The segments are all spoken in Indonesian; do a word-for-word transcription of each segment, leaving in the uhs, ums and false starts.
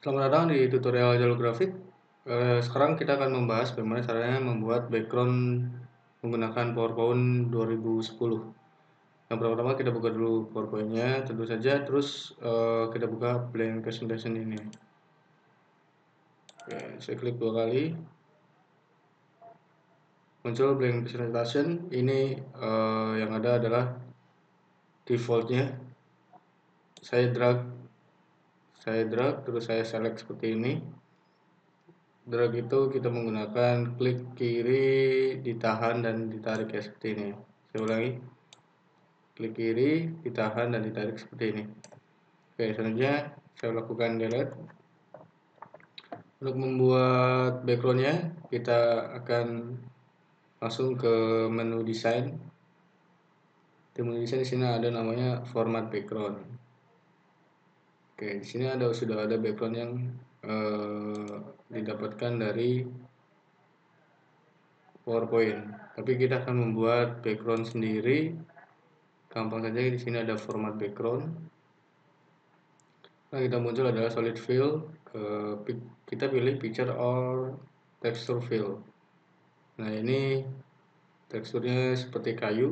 Selamat datang di tutorial jalur grafik. Eh, sekarang kita akan membahas bagaimana caranya membuat background menggunakan PowerPoint dua ribu sepuluh. Yang pertama kita buka dulu PowerPoint-nya, tentu saja. Terus eh, kita buka blank presentation ini. Oke, saya klik dua kali. Muncul blank presentation. Ini eh, yang ada adalah defaultnya. Saya drag, saya drag, terus saya select seperti ini. Drag itu kita menggunakan klik kiri, ditahan dan ditarik ya seperti ini. Saya ulangi, klik kiri, ditahan dan ditarik seperti ini. Oke, selanjutnya saya lakukan delete. Untuk membuat backgroundnya, kita akan langsung ke menu desain. Di menu desain di sini ada namanya format background. Oke, di sini ada sudah ada background yang eh, didapatkan dari PowerPoint. Tapi kita akan membuat background sendiri. Gampang saja, di sini ada format background. Nah, kita muncul adalah solid fill. Kita pilih picture or texture fill. Nah, ini teksturnya seperti kayu.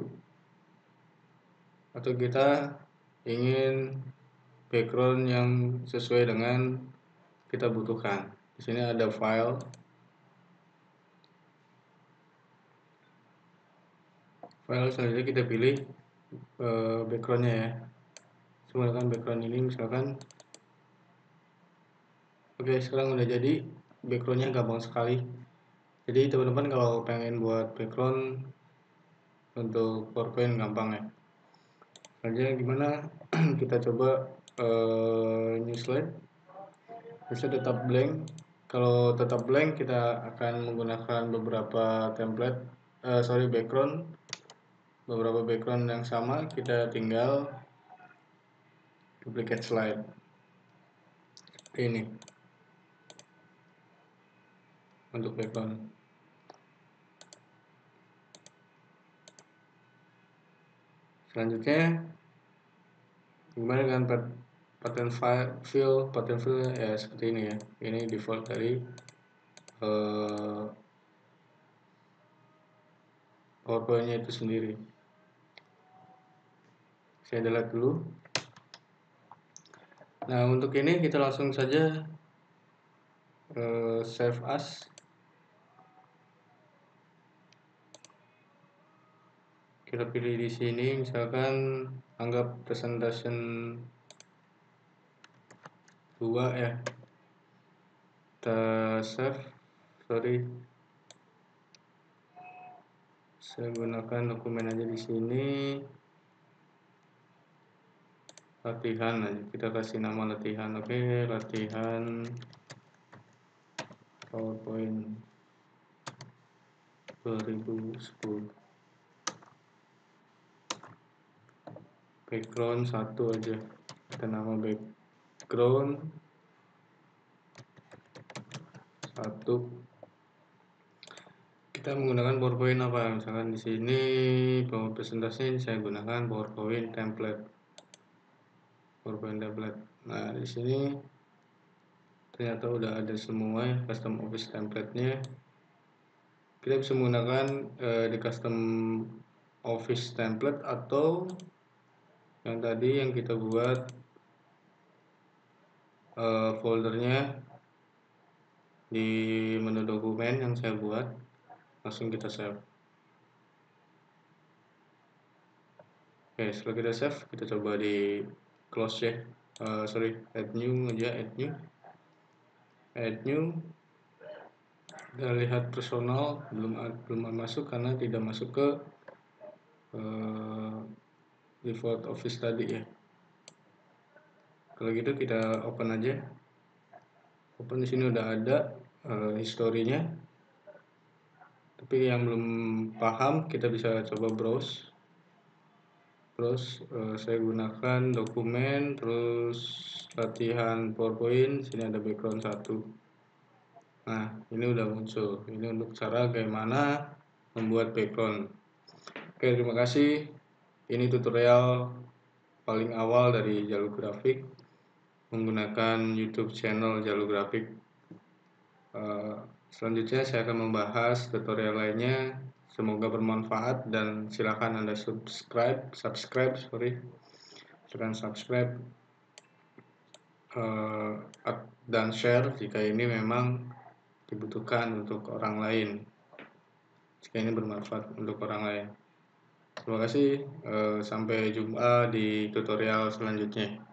Atau kita ingin background yang sesuai dengan kita butuhkan. Di sini ada file. File selanjutnya kita pilih uh, backgroundnya ya. Menggunakan background ini misalkan. Oke, sekarang udah jadi. Backgroundnya gampang sekali. Jadi teman-teman kalau pengen buat background untuk PowerPoint gampang ya. Selanjutnya gimana? Kita coba uh, new slide. Bisa tetap blank. Kalau tetap blank kita akan menggunakan beberapa template, uh, sorry background, beberapa background yang sama. Kita tinggal duplicate slide. Ini untuk background. Selanjutnya gimana dengan pattern fill? Pattern fill ya seperti ini ya. Ini default dari uh, PowerPoint-nya itu sendiri. Saya delete dulu. Nah, untuk ini kita langsung saja uh, save as. Kita pilih di sini, misalkan anggap presentation dua ya. Kita save, sorry. Saya gunakan dokumen aja di sini. Latihan aja, kita kasih nama latihan. Oke, latihan PowerPoint dua ribu sepuluh. Background satu aja, kita nama background satu. Kita menggunakan PowerPoint apa? Misalkan di sini PowerPoint presentasi saya gunakan PowerPoint template. PowerPoint template. Nah, di sini ternyata udah ada semua ya, custom office template-nya. Kita bisa menggunakan eh, di custom office template atau yang tadi yang kita buat uh, foldernya di menu dokumen yang saya buat, langsung kita save. Oke, setelah kita save, kita coba di close ya. Uh, sorry, add new aja, add new, add new. Kita lihat personal belum belum masuk karena tidak masuk ke uh, default office tadi ya. Kalau gitu kita open aja. Open di sini udah ada uh, historinya. Tapi yang belum paham kita bisa coba browse. Terus uh, saya gunakan dokumen, terus latihan PowerPoint. Sini ada background satu. Nah, ini udah muncul. Ini untuk cara bagaimana membuat background. Oke, terima kasih. Ini tutorial paling awal dari jalur grafik. menggunakan YouTube channel Jalur Grafik. Uh, selanjutnya saya akan membahas tutorial lainnya. Semoga bermanfaat dan silakan Anda subscribe, subscribe, sorry, silakan subscribe uh, dan share jika ini memang dibutuhkan untuk orang lain, jika ini bermanfaat untuk orang lain. Terima kasih, uh, sampai jumpa di tutorial selanjutnya.